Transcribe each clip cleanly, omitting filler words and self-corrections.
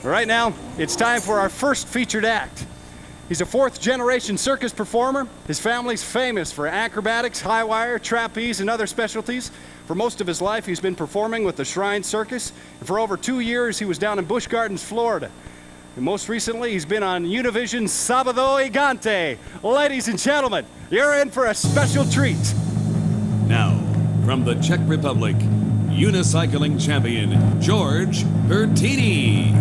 Right now, it's time for our first featured act. He's a fourth-generation circus performer. His family's famous for acrobatics, high wire, trapeze, and other specialties. For most of his life, he's been performing with the Shrine Circus. And for over 2 years, he was down in Busch Gardens, Florida. And most recently, he's been on Univision's Sábado Gigante. Ladies and gentlemen, you're in for a special treat. Now, from the Czech Republic, unicycling champion, George Bertini.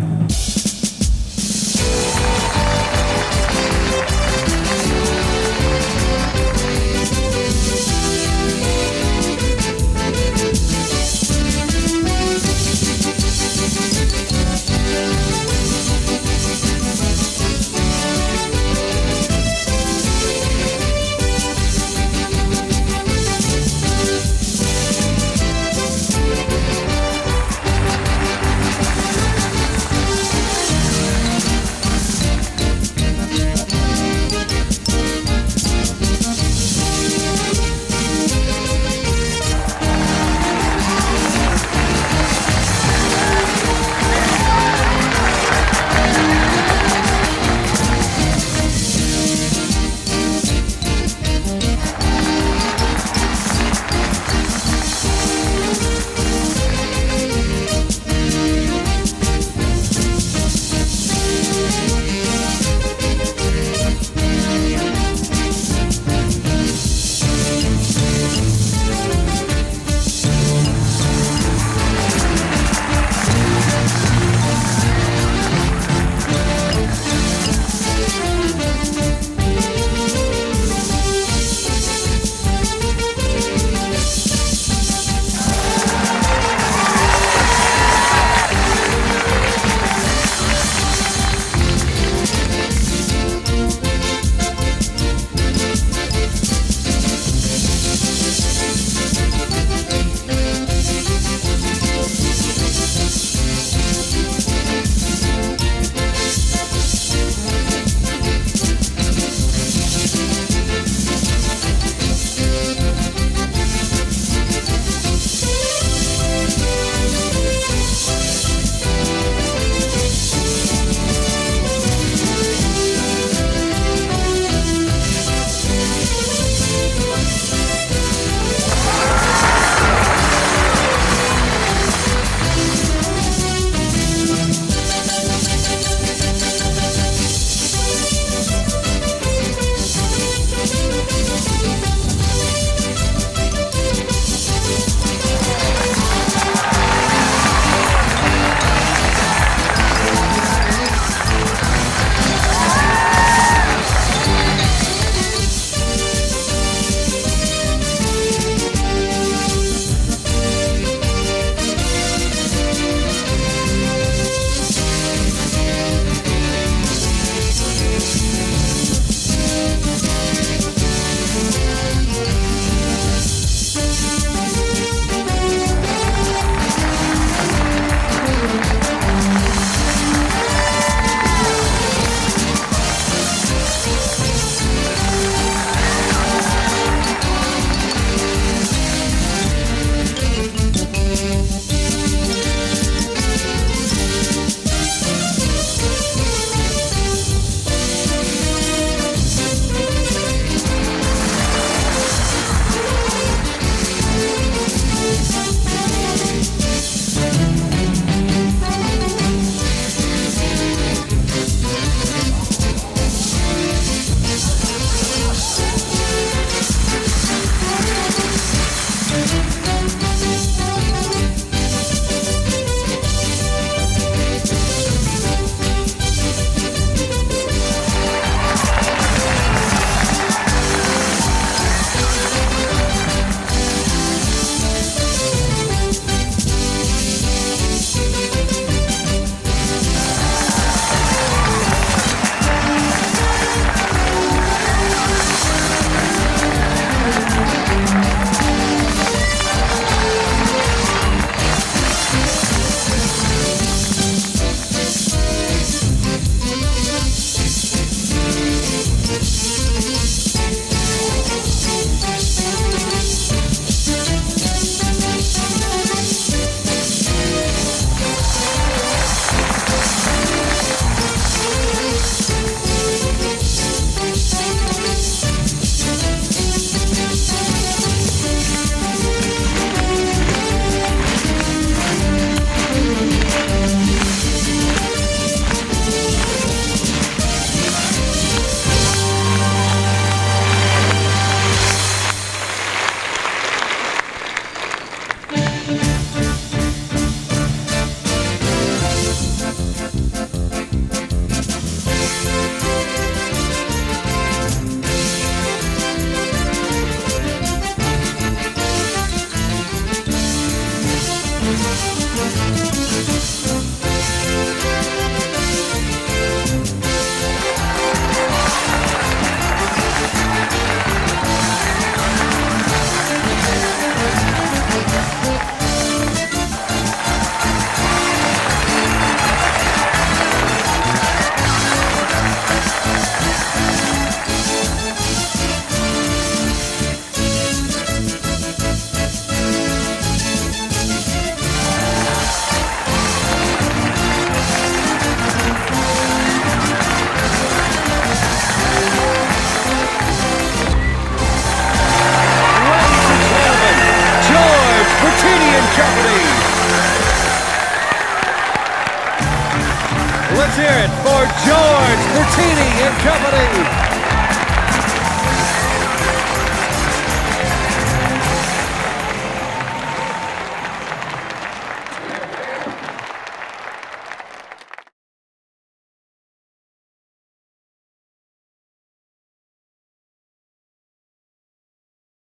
hear it for George Bertini and company.